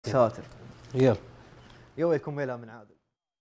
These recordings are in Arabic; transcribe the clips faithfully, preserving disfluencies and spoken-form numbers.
شاطر. يلا يويكم ميلا من عادل.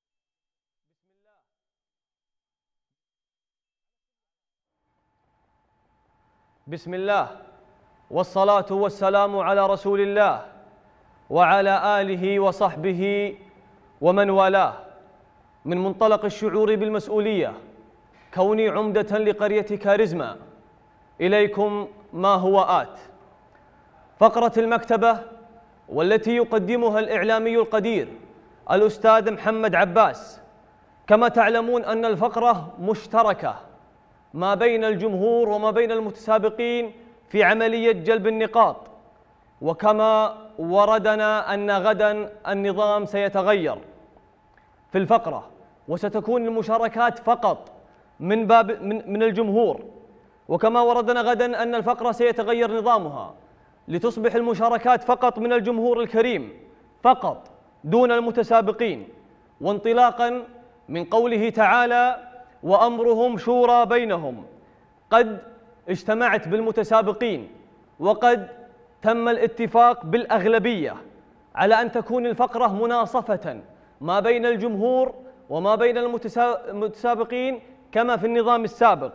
بسم الله والصلاة والسلام على رسول الله وعلى آله وصحبه ومن والاه. من منطلق الشعور بالمسؤولية كوني عمدة لقرية كاريزما، إليكم ما هو آت. فقرة المكتبة والتي يقدمها الإعلامي القدير الأستاذ محمد عباس. كما تعلمون أن الفقرة مشتركة ما بين الجمهور وما بين المتسابقين في عملية جلب النقاط، وكما وردنا أن غدا النظام سيتغير في الفقرة وستكون المشاركات فقط من باب من, من الجمهور، وكما وردنا غدا أن الفقرة سيتغير نظامها لتصبح المشاركات فقط من الجمهور الكريم فقط دون المتسابقين، وانطلاقا من قوله تعالى: وأمرهم شورى بينهم. قد اجتمعت بالمتسابقين وقد تم الاتفاق بالأغلبية على أن تكون الفقرة مناصفة ما بين الجمهور وما بين المتسابقين كما في النظام السابق،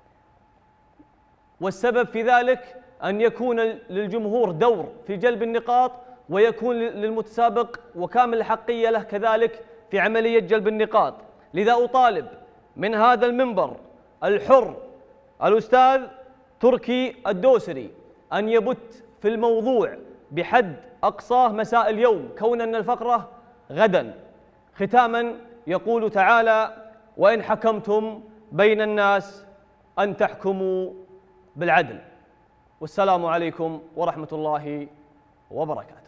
والسبب في ذلك أن يكون للجمهور دور في جلب النقاط ويكون للمتسابق وكامل الحقية له كذلك في عملية جلب النقاط. لذا أطالب من هذا المنبر الحر الأستاذ تركي الدوسري أن يبت في الموضوع بحد أقصاه مساء اليوم، كون أن الفقرة غدا. ختاما يقول تعالى: وإن حكمتم بين الناس أن تحكموا بالعدل. والسلام عليكم ورحمة الله وبركاته.